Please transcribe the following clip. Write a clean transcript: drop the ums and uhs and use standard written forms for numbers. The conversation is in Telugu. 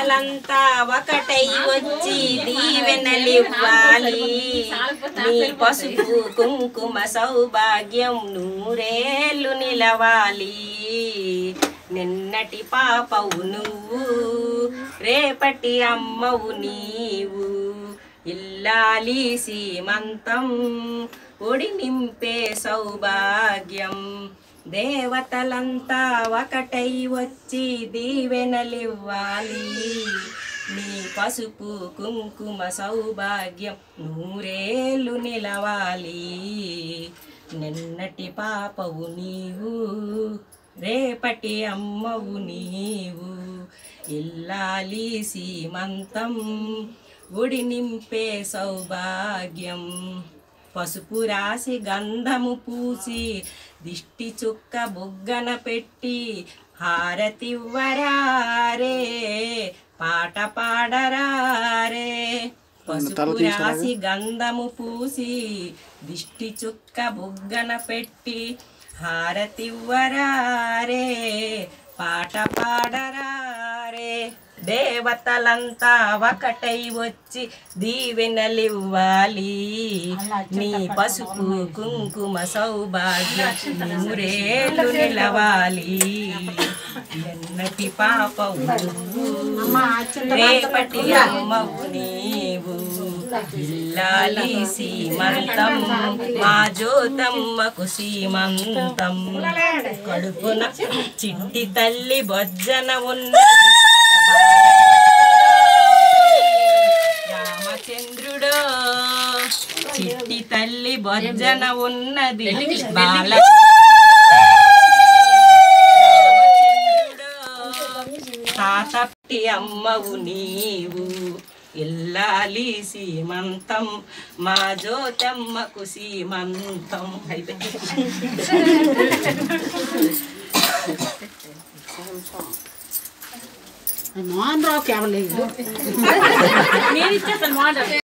దేవతలంతా ఒకటై వచ్చి దీవెనలివ్వాలి నీ పసుపు కుంకుమ సౌభాగ్యం నూరేళ్ళు నిలవాలి నిన్నటి పాపవు నువ్వు రేపటి అమ్మవు నీవు ఇల్లాలి సీమంతం ఒడి నింపే సౌభాగ్యం దేవతలంతా ఒకటై వచ్చి దీవెనలివ్వాలి నీ పసుపు కుంకుమ సౌభాగ్యం నూరేళ్ళు నిలవాలి నిన్నటి పాపవు నీవు రేపటి అమ్మవు నీవు ఇల్లాలి సీమంతం ఒడి నింపే సౌభాగ్యం పసుపు రాసి గంధము పూసి దిష్టి చుక్క బొగ్గన పెట్టి హారతివ్వరారే పాట పాడరారే పసుపు రాసి గంధము పూసి దిష్టి చుక్క బొగ్గన పెట్టి హారతివ్వరారే పాట పాడరారే దేవతలంతా ఒకటై వచ్చి దీవెనలివ్వాలి నీ పసుపు కుంకుమ సౌభాగ్యం నూరేళ్ళు నిలవాలి ఎన్నటి పాపవు రేపటి అమ్మవు నీవు ఇల్లాలి సీమంతం మా జ్యోతమ్మకు సీమంతం కడుపున చిట్టి తల్లి బొజ్జన ఉన్న రామచంద్రుడో చిట్టి తల్లి బొజ్జన ఉన్నది బాల తాతటి అమ్మవు నీవు ఇల్లాలి సీమంతం మా జ్యోతమ్మకు సీమంతం మోహన్ రావుకి ఎవరు లేదు.